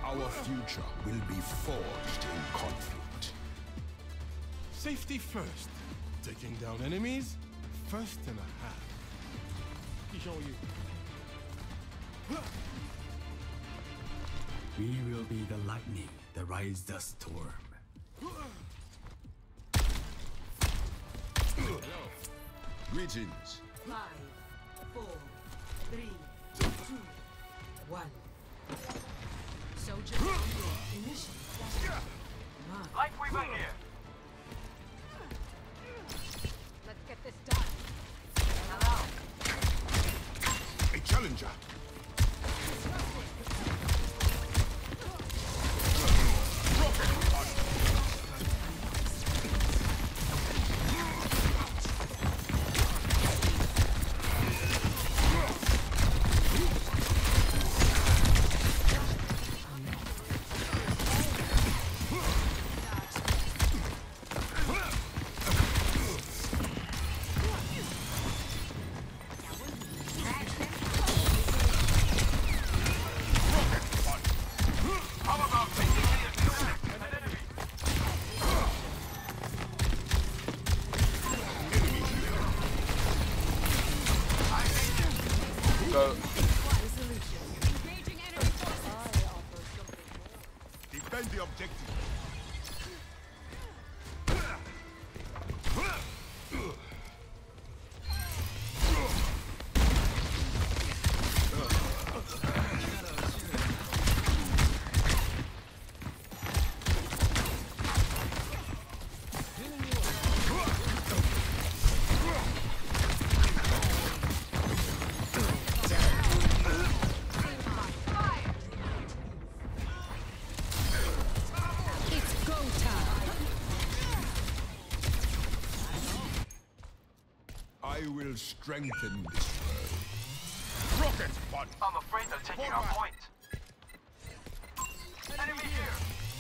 Our future will be forged in conflict. Safety first. Taking down enemies, first and a half. We will be the lightning that rides the storm. Greetings. 5, 4, 3, 2, 1. Soldier initial. Light weaver here. Let's get this done. Hello. A challenger. Go. Defend the objective. I will strengthen this world. Rocket punch! I'm afraid they're taking our point. Enemy here.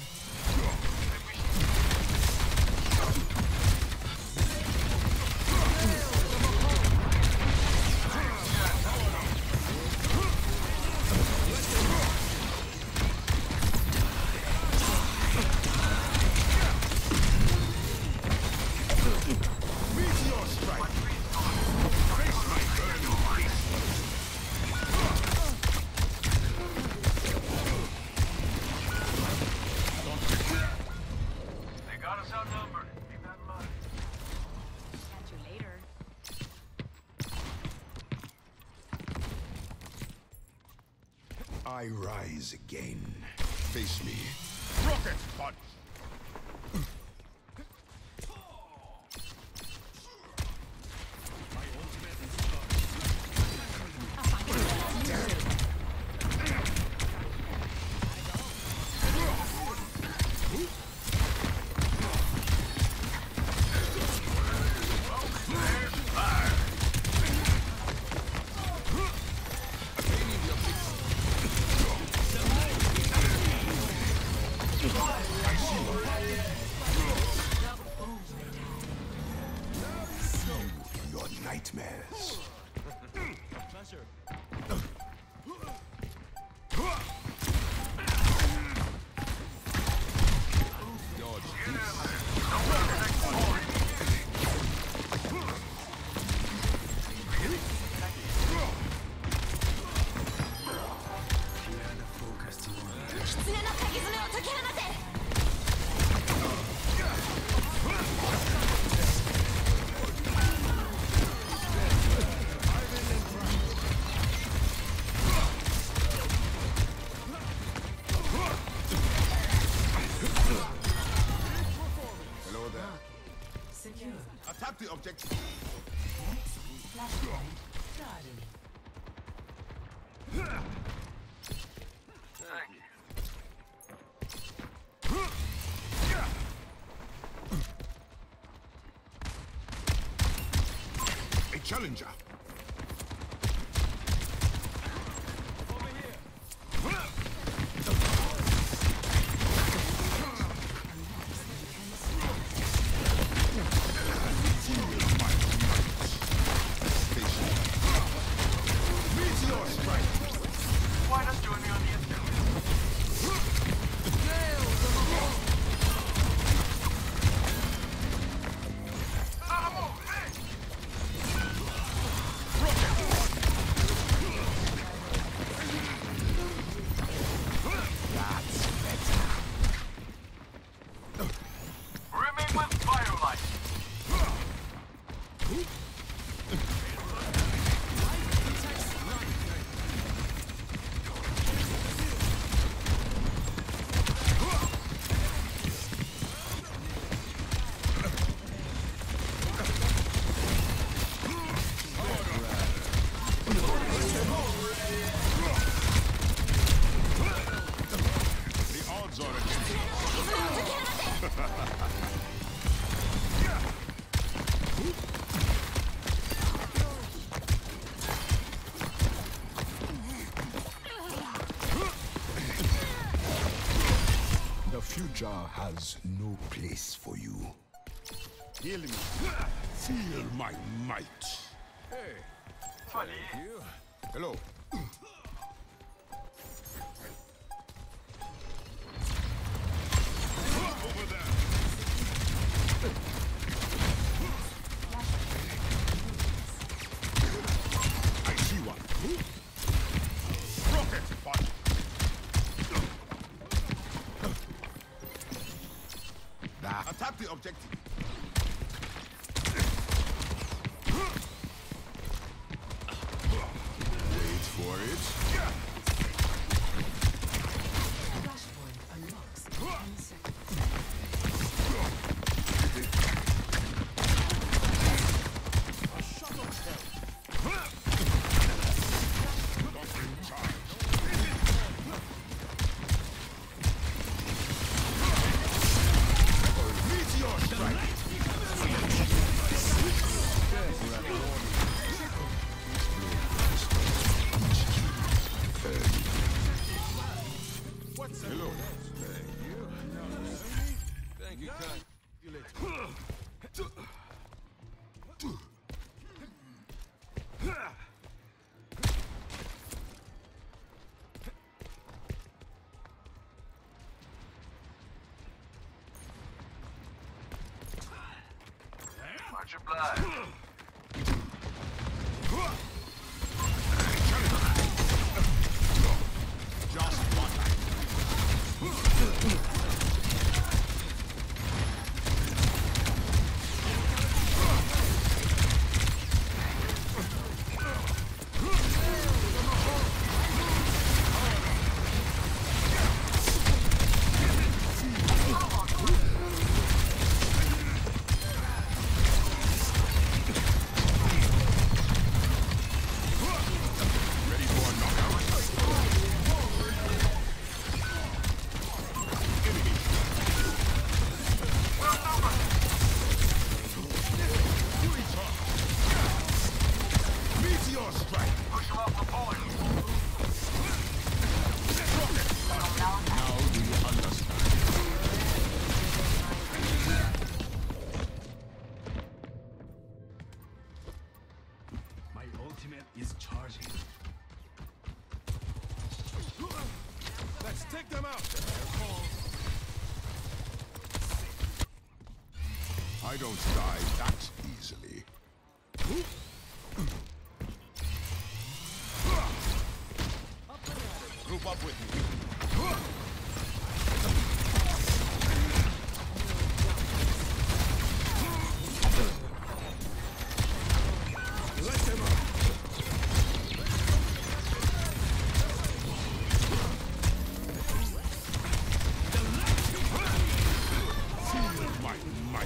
Meteor strike! Face my burning face! They got us outnumbered. Keep that in mind. Catch you later. I rise again. Face me. Rocket punch! Your nightmares. Dodge this. Hello there. Secure. Attack the objective. Flashpoint started. Thank you. A challenger. Meteor strike. Why not join me on the instant? Future has no place for you. Heal me. Feel my might. Hey, Funny. you. Hello. Over there. I see one. Rocket punch. Attack the objective. Wait for it. Flashpoint unlocks in 10 seconds. Meteor strike. What's hello? Thank you. Thank you, kind. You later. Watch your blood. Just one. Ready for a knockout. Meteor strike. Push him off the point. Now do you understand? My ultimate is charging. Let's take them out. I don't die that easily. Group up with me. Let them up. Feel my might.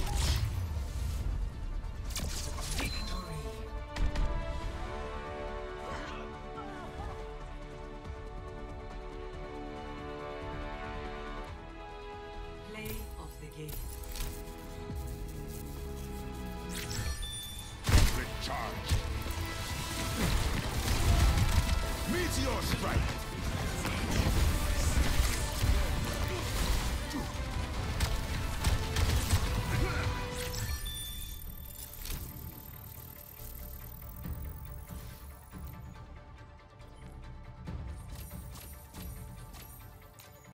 Play of the game. Recharge. Meteor strike.